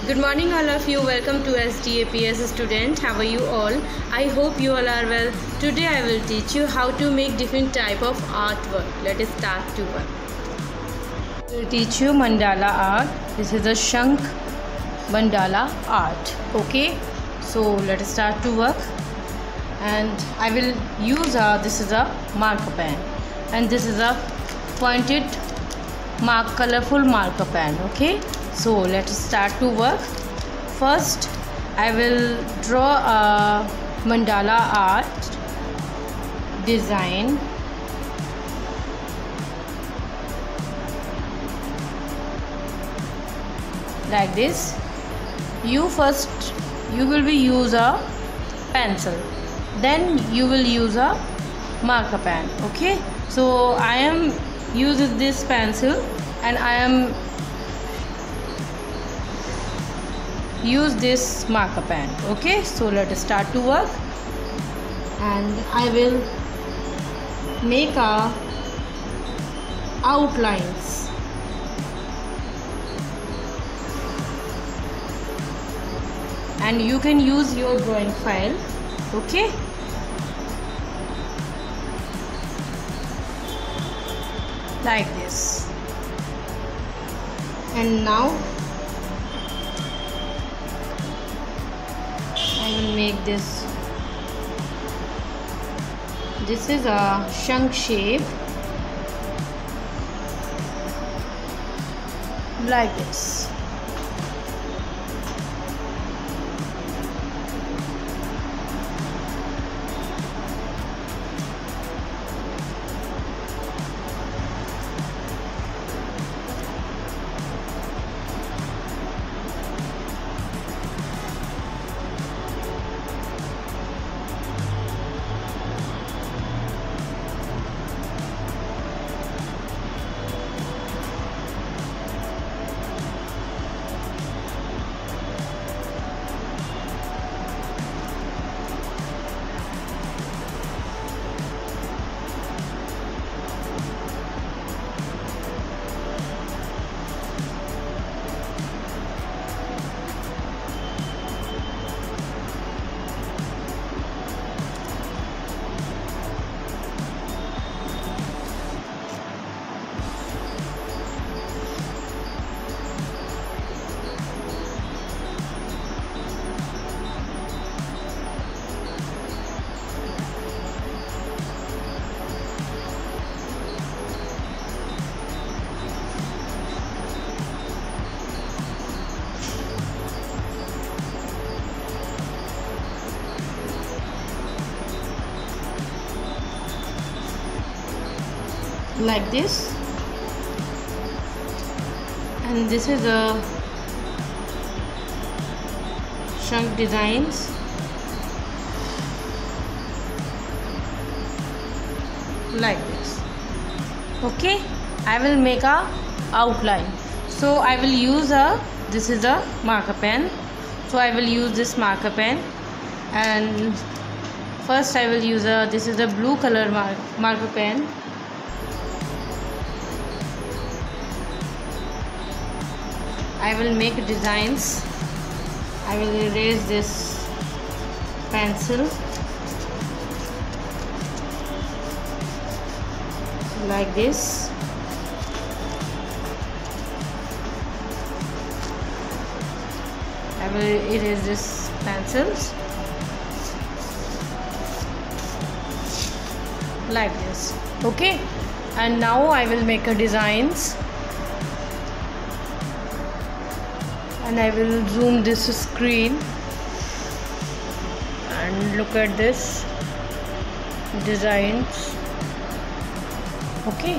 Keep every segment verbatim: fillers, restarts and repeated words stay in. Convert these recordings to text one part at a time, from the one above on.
Good morning all of you. Welcome to S D A P S student. How are you all? I hope you all are well. Today I will teach you how to make different type of artwork. Let us start to work. I will teach you mandala art. This is a Shank mandala art. Okay. So let us start to work. And I will use a, this is a marker pen. And this is a pointed mark colorful marker pen. Okay. So let us start to work. First I will draw a mandala art design. Like this. You first you will be use a pencil, then you will use a marker pen. Okay, so I am using this pencil and I am use this marker pen. Okay, so let us start to work. And I will make a outlines. And you can use your drawing file. Okay, like this. And now I will make this. This is a shank shape, like this. Like this. And this is a shank designs. Like this. Okay, I will make a outline. So I will use a, this is a marker pen. So I will use this marker pen. And first I will use a, this is a blue color mar marker pen. I will make designs. I will erase this pencil like this. I will erase this pencils like this. Okay, and now I will make a designs. And I will zoom this screen and look at this designs. Okay,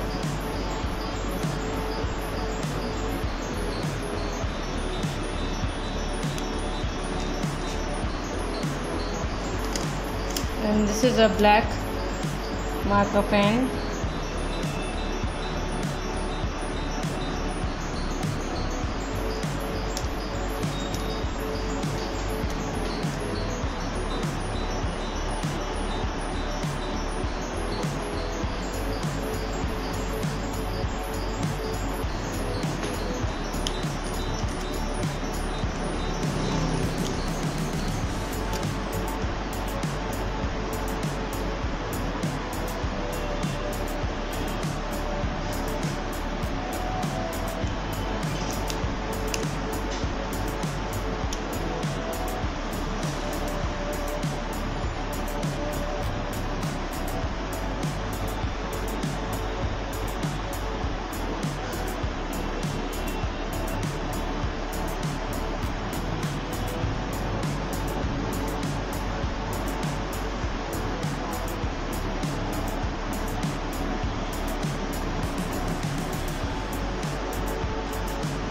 and this is a black marker pen.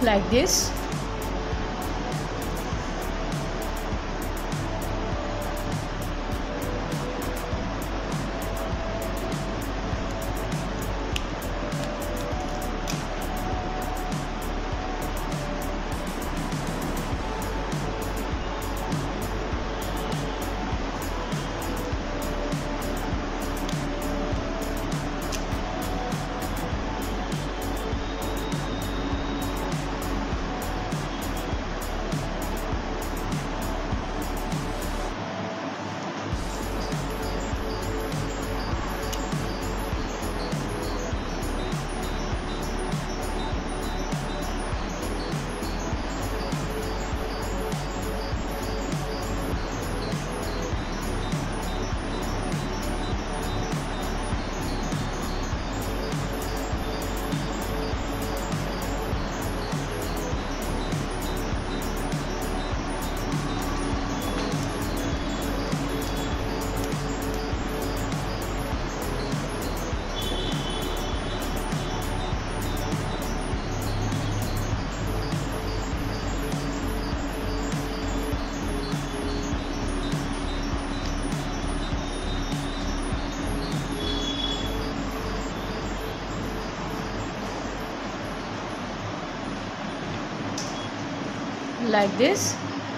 like this. Like this.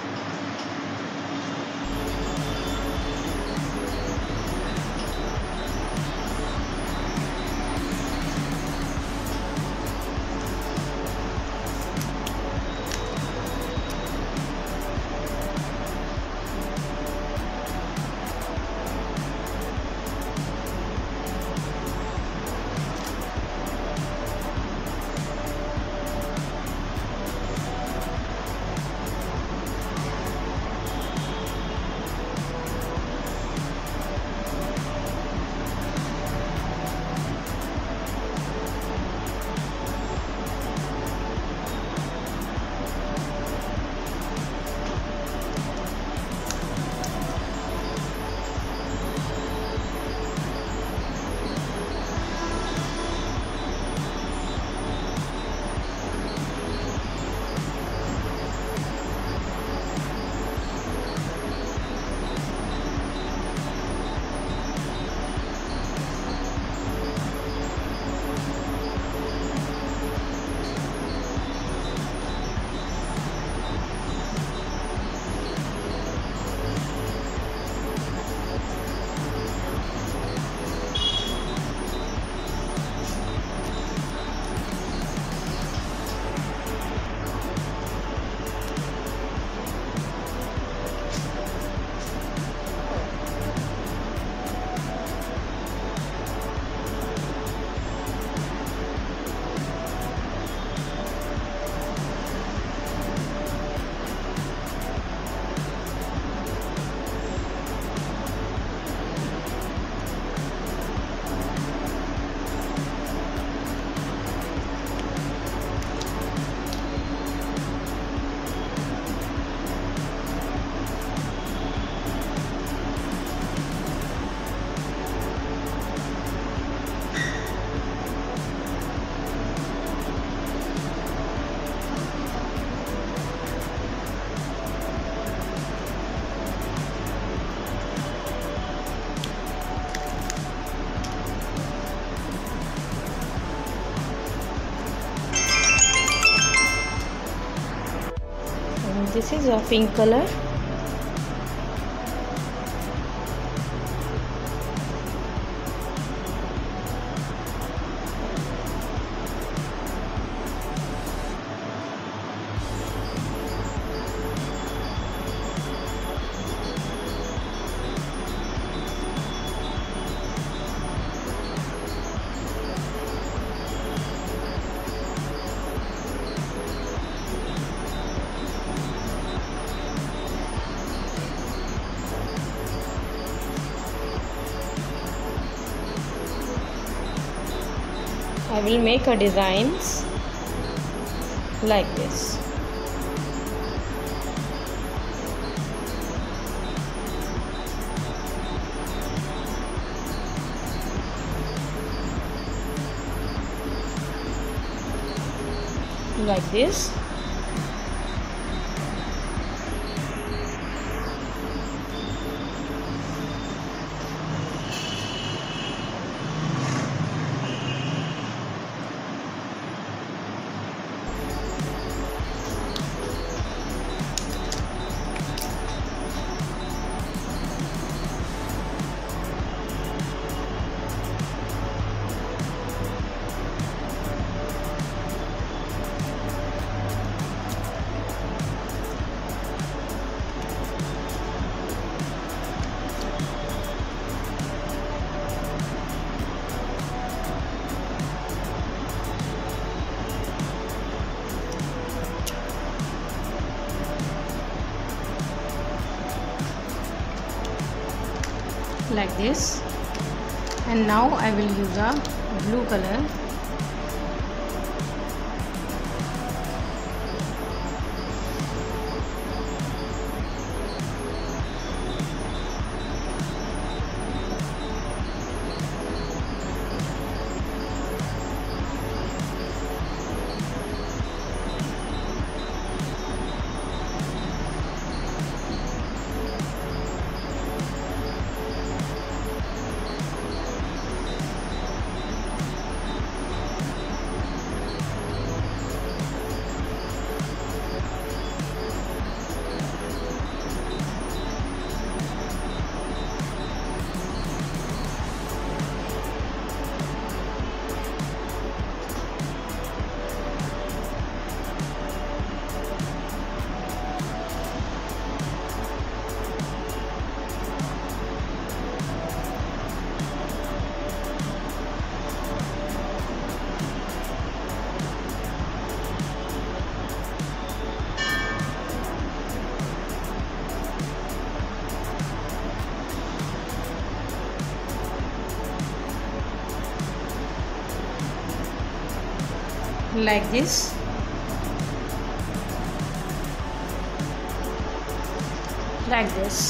This is a pink color. I will make a designs like this. like this. Like this. And now I will use a blue color. Like this. Like this.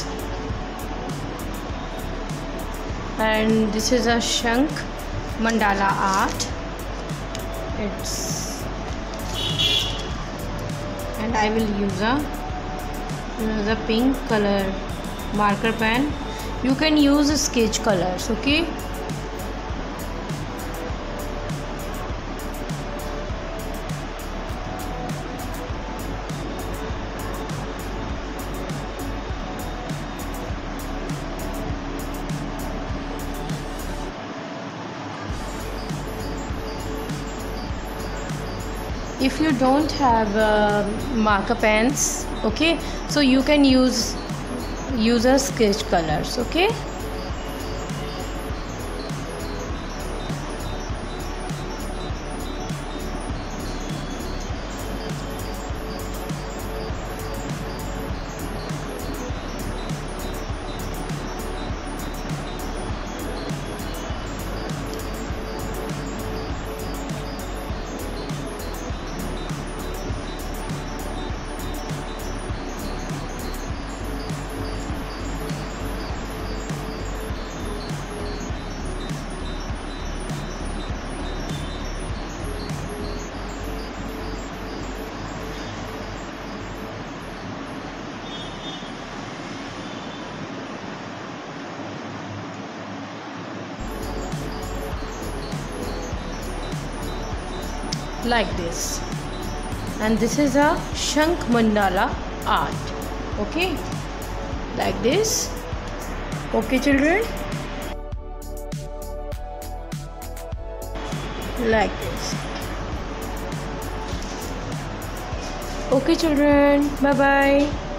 And this is a Shank mandala art. It's and I will use a use a pink color marker pen. You can use sketch colors, okay? If you don't have uh, marker pens, okay, so you can use use a sketch colors, okay. Like this. And this is a Shank mandala art, okay, like this. Okay children, like this. Okay children, bye bye.